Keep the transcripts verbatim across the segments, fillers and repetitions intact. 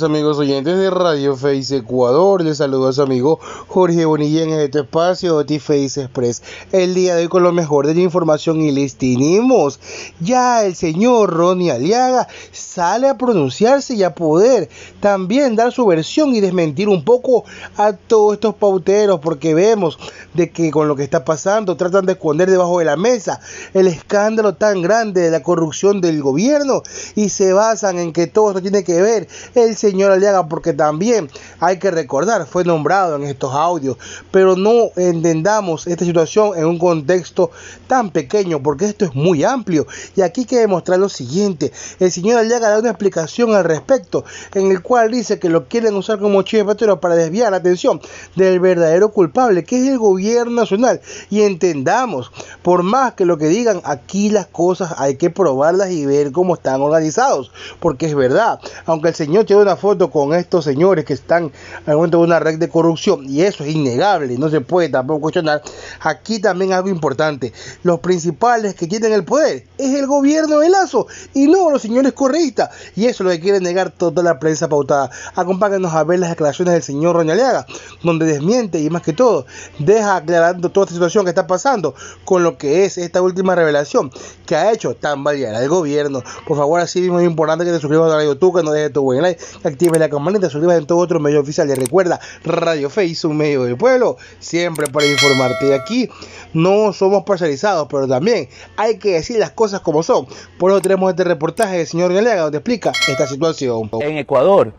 días, amigos oyentes de Radio Face Ecuador. Les saludo a su amigo Jorge Bonilla en este espacio de T-Face Express. El día de hoy con lo mejor de la información y les tenemos. Ya el señor Ronnie Aliaga sale a pronunciarse y a poder también dar su versión y desmentir un poco a todos estos pauteros, porque vemos de que con lo que está pasando tratan de esconder debajo de la mesa el escándalo tan grande de la corrupción del gobierno y se basan en que todo esto tiene que ver el señor Aliaga, porque también hay que recordar, fue nombrado en estos audios, pero no entendamos esta situación en un contexto tan pequeño, porque esto es muy amplio y aquí hay que demostrar lo siguiente. El señor Aliaga da una explicación al respecto, en el cual dice que lo quieren usar como chivo expiatorio para desviar la atención del verdadero culpable, que es el gobierno nacional. Y entendamos, por más que lo que digan, aquí las cosas hay que probarlas y ver cómo están organizados, porque es verdad, aunque el señor tiene una foto con estos señores que están al momento de una red de corrupción, y eso es innegable, no se puede tampoco cuestionar, aquí también algo importante: los principales que tienen el poder es el gobierno de Lazo y no los señores correístas, y eso es lo que quiere negar toda la prensa pautada. Acompáñanos a ver las declaraciones del señor Ronnie Aliaga, donde desmiente y más que todo deja aclarando toda esta situación que está pasando con lo que es esta última revelación que ha hecho tambalear al gobierno. Por favor, así mismo es importante que te suscribas a Radio Tu, que no dejes tu buen like, que actives la campanita, te suscribas en todo otro medio oficial y recuerda, Radio Face, un medio del pueblo, siempre para informarte. Y aquí no somos parcializados, pero también hay que decir las cosas como son. Por eso tenemos este reportaje del señor Aliaga donde explica esta situación. En Ecuador,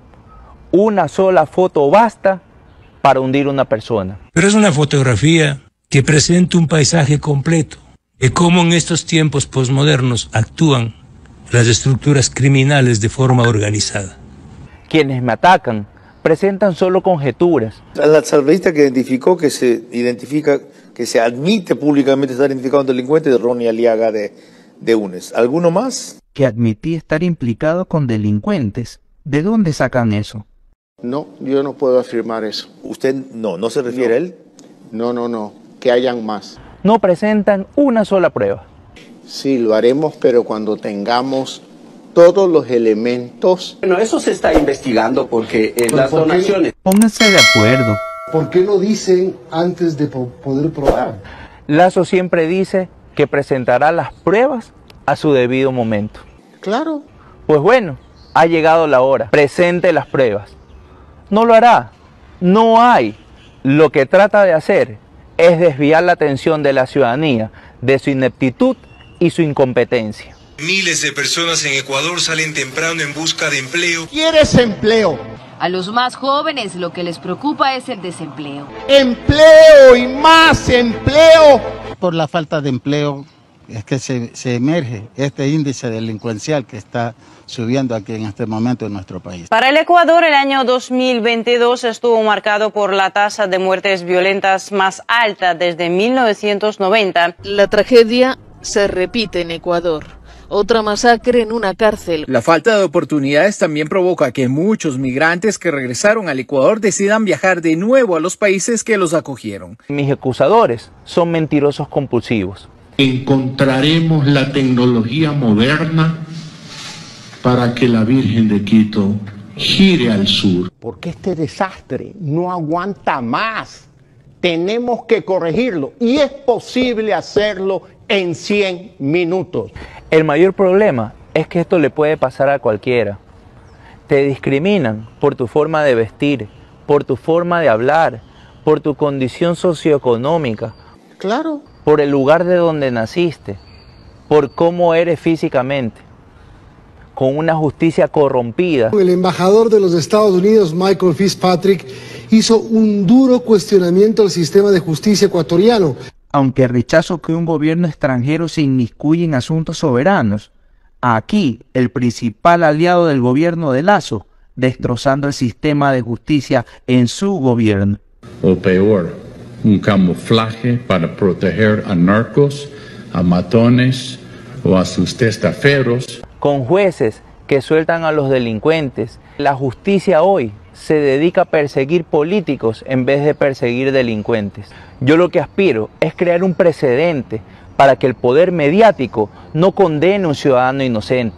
una sola foto basta para hundir una persona. Pero es una fotografía que presenta un paisaje completo de cómo en estos tiempos posmodernos actúan las estructuras criminales de forma organizada. Quienes me atacan presentan solo conjeturas. La salvedista que identificó, que se identifica, que se admite públicamente estar identificado un delincuente de Ronnie Aliaga de, de U N E S. ¿Alguno más? Que admití estar implicado con delincuentes. ¿De dónde sacan eso? No, yo no puedo afirmar eso. ¿Usted no, no se refiere no. a él? No, no, no, que hayan más. No presentan una sola prueba. Sí, lo haremos, pero cuando tengamos todos los elementos. Bueno, eso se está investigando porque en las ¿por donaciones... Pónganse de acuerdo. ¿Por qué lo dicen antes de poder probar? Lazo siempre dice que presentará las pruebas a su debido momento. Claro. Pues bueno, ha llegado la hora. Presente las pruebas. No lo hará. No hay. Lo que trata de hacer es desviar la atención de la ciudadanía de su ineptitud y su incompetencia. Miles de personas en Ecuador salen temprano en busca de empleo. ¿Quieres empleo? A los más jóvenes lo que les preocupa es el desempleo. ¡Empleo y más empleo! Por la falta de empleo es que se, se emerge este índice delincuencial que está subiendo aquí en este momento en nuestro país. Para el Ecuador, el año dos mil veintidós estuvo marcado por la tasa de muertes violentas más alta desde mil novecientos noventa. La tragedia se repite en Ecuador. Otra masacre en una cárcel. La falta de oportunidades también provoca que muchos migrantes que regresaron al Ecuador decidan viajar de nuevo a los países que los acogieron. Mis acusadores son mentirosos compulsivos. Encontraremos la tecnología moderna para que la Virgen de Quito gire al sur. Porque este desastre no aguanta más. Tenemos que corregirlo y es posible hacerlo en cien minutos. El mayor problema es que esto le puede pasar a cualquiera. Te discriminan por tu forma de vestir, por tu forma de hablar, por tu condición socioeconómica. Claro. Por el lugar de donde naciste, por cómo eres físicamente, con una justicia corrompida. El embajador de los Estados Unidos, Michael Fitzpatrick, hizo un duro cuestionamiento al sistema de justicia ecuatoriano. Aunque rechazo que un gobierno extranjero se inmiscuya en asuntos soberanos, aquí el principal aliado del gobierno de Lazo, destrozando el sistema de justicia en su gobierno. O peor, un camuflaje para proteger a narcos, a matones o a sus testaferros. Con jueces que sueltan a los delincuentes, la justicia hoy se dedica a perseguir políticos en vez de perseguir delincuentes. Yo lo que aspiro es crear un precedente para que el poder mediático no condene a un ciudadano inocente,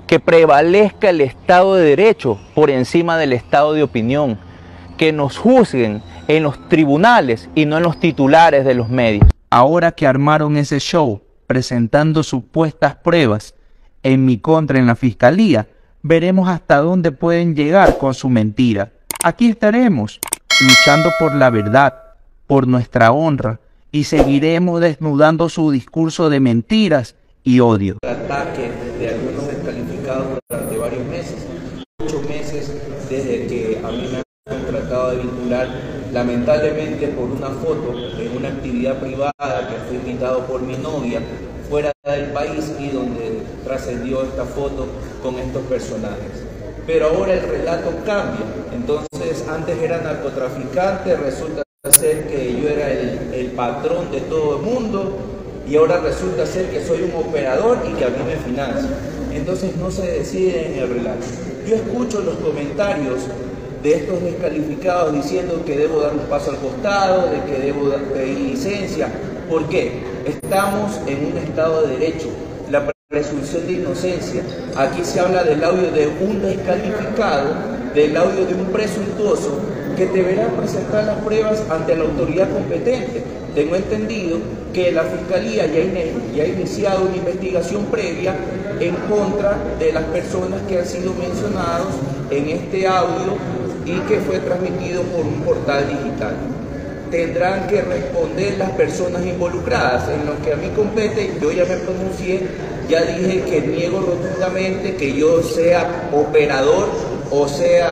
que prevalezca el Estado de Derecho por encima del Estado de opinión, que nos juzguen en los tribunales y no en los titulares de los medios. Ahora que armaron ese show presentando supuestas pruebas en mi contra en la fiscalía, veremos hasta dónde pueden llegar con su mentira. Aquí estaremos, luchando por la verdad, por nuestra honra, y seguiremos desnudando su discurso de mentiras y odio. Ataque de algunos descalificados durante varios meses, ocho meses desde que a mí me han tratado de vincular, lamentablemente por una foto en una actividad privada que fue invitado por mi novia fuera del país y donde trascendió esta foto con estos personajes. Pero ahora el relato cambia, entonces antes era narcotraficante, resulta ser que yo era el, el patrón de todo el mundo y ahora resulta ser que soy un operador y que a mí me financia. Entonces no se decide en el relato. Yo escucho los comentarios de estos descalificados diciendo que debo dar un paso al costado, de que debo pedir licencia. ¿Por qué? Estamos en un Estado de Derecho, la presunción de inocencia. Aquí se habla del audio de un descalificado, del audio de un presuntuoso que deberá presentar las pruebas ante la autoridad competente. Tengo entendido que la Fiscalía ya, in ya ha iniciado una investigación previa en contra de las personas que han sido mencionados en este audio y que fue transmitido por un portal digital. Tendrán que responder las personas involucradas. En lo que a mí compete, yo ya me pronuncié, ya dije que niego rotundamente que yo sea operador o sea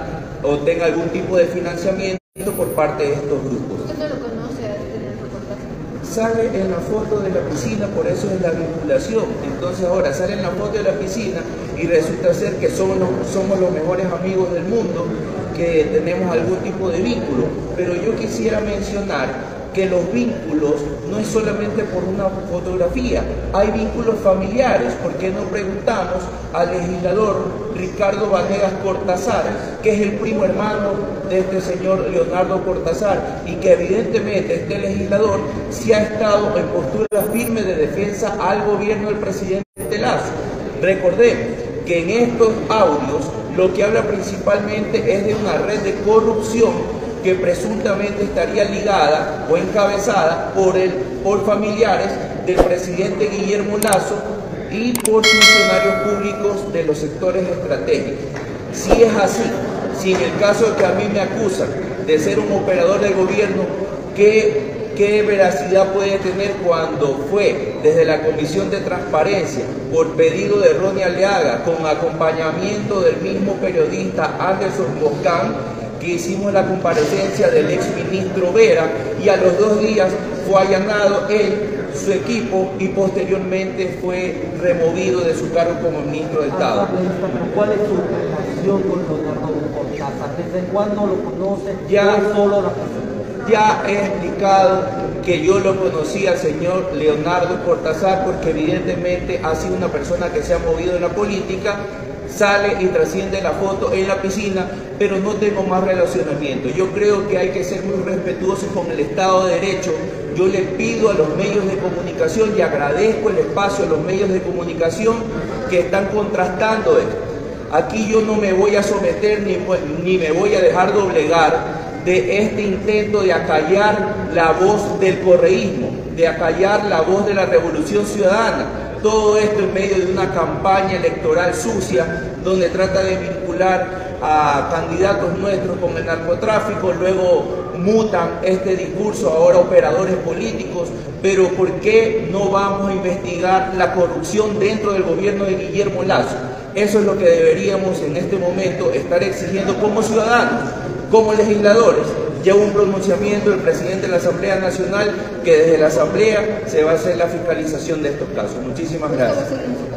o tenga algún tipo de financiamiento por parte de estos grupos. ¿Usted no lo conoce en el reportaje? Sale en la foto de la piscina, por eso es la vinculación. Entonces ahora sale en la foto de la piscina y resulta ser que somos los, somos los mejores amigos del mundo, que tenemos algún tipo de vínculo. Pero yo quisiera mencionar que los vínculos no es solamente por una fotografía, hay vínculos familiares. ¿Por qué no preguntamos al legislador Ricardo Vanegas Cortázar, que es el primo hermano de este señor Leonardo Cortázar, y que evidentemente este legislador sí ha estado en postura firme de defensa al gobierno del presidente Lasso? Recordemos que en estos audios lo que habla principalmente es de una red de corrupción que presuntamente estaría ligada o encabezada por, el, por familiares del presidente Guillermo Lasso y por funcionarios públicos de los sectores estratégicos. Si es así, si en el caso de que a mí me acusan de ser un operador del gobierno, ¿qué, qué veracidad puede tener cuando fue desde la Comisión de Transparencia, por pedido de Ronnie Aliaga, con acompañamiento del mismo periodista Anderson Boscan, que hicimos la comparecencia del exministro Vera, y a los dos días fue allanado él, su equipo, y posteriormente fue removido de su cargo como ministro de Estado? ¿Cuál es su relación con Leonardo Cortázar? ¿Desde cuándo lo conoce? Ya, solo la ya he explicado que yo lo conocí al señor Leonardo Cortázar porque evidentemente ha sido una persona que se ha movido en la política. Sale y trasciende la foto en la piscina, pero no tengo más relacionamiento. Yo creo que hay que ser muy respetuosos con el Estado de Derecho. Yo le pido a los medios de comunicación y agradezco el espacio a los medios de comunicación que están contrastando esto. Aquí yo no me voy a someter ni, ni me voy a dejar doblegar de este intento de acallar la voz del correísmo, de acallar la voz de la Revolución Ciudadana. Todo esto en medio de una campaña electoral sucia, donde trata de vincular a candidatos nuestros con el narcotráfico, luego mutan este discurso ahora operadores políticos. Pero ¿por qué no vamos a investigar la corrupción dentro del gobierno de Guillermo Lasso? Eso es lo que deberíamos en este momento estar exigiendo como ciudadanos, como legisladores. Ya hubo un pronunciamiento del presidente de la Asamblea Nacional que desde la Asamblea se va a hacer la fiscalización de estos casos. Muchísimas gracias.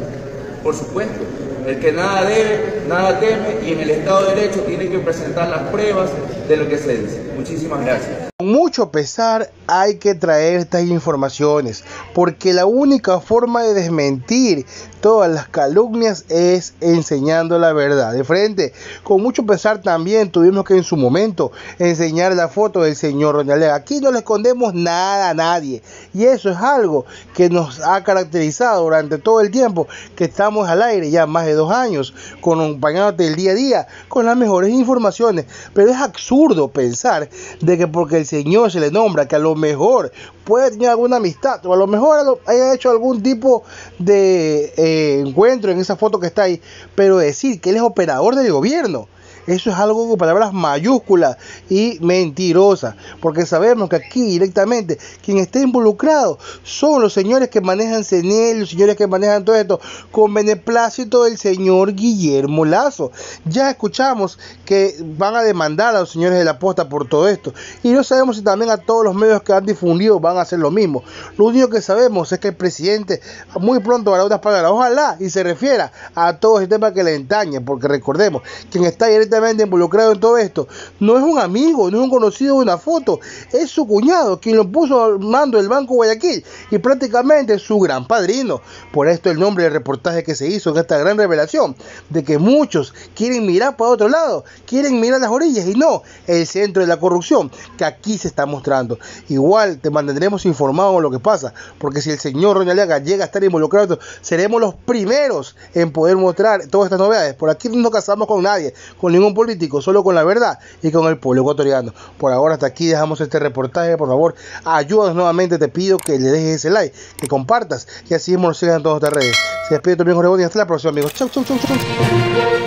Por supuesto, el que nada debe, nada teme, y en el Estado de Derecho tiene que presentar las pruebas de lo que se dice. Muchísimas gracias. Con mucho pesar hay que traer estas informaciones, porque la única forma de desmentir todas las calumnias es enseñando la verdad de frente. Con mucho pesar también tuvimos que en su momento enseñar la foto del señor Ronnie Aliaga. Aquí no le escondemos nada a nadie, y eso es algo que nos ha caracterizado durante todo el tiempo que estamos al aire, ya más de dos años, acompañándote el día a día con las mejores informaciones. Pero es absurdo pensar de que porque el señor se le nombra, que a lo mejor puede tener alguna amistad, o a lo mejor haya hecho algún tipo de eh, encuentro en esa foto que está ahí, pero decir que él es operador del gobierno, eso es algo con palabras mayúsculas y mentirosas, porque sabemos que aquí directamente quien esté involucrado son los señores que manejan C N E L, los señores que manejan todo esto, con beneplácito del señor Guillermo Lazo. Ya escuchamos que van a demandar a los señores de la Posta por todo esto, y no sabemos si también a todos los medios que han difundido van a hacer lo mismo. Lo único que sabemos es que el presidente muy pronto hará unas palabras, ojalá y se refiera a todo ese tema que le entañe, porque recordemos, quien está directamente involucrado en todo esto no es un amigo, no es un conocido de una foto, es su cuñado quien lo puso al mando del Banco Guayaquil y prácticamente su gran padrino. Por esto el nombre del reportaje que se hizo en esta gran revelación de que muchos quieren mirar para otro lado, quieren mirar las orillas y no el centro de la corrupción que aquí se está mostrando. Igual te mantendremos informado de lo que pasa, porque si el señor Ronnie Aliaga llega a estar involucrado, seremos los primeros en poder mostrar todas estas novedades. Por aquí no nos casamos con nadie, con ningún político, solo con la verdad y con el pueblo ecuatoriano. Por ahora hasta aquí dejamos este reportaje. Por favor, ayúdanos nuevamente, te pido que le dejes ese like, que compartas y así nos sigan en todas nuestras redes. Se despide tu amigo Jorge Boni, hasta la próxima, amigos. Chau, chau, chau, chau.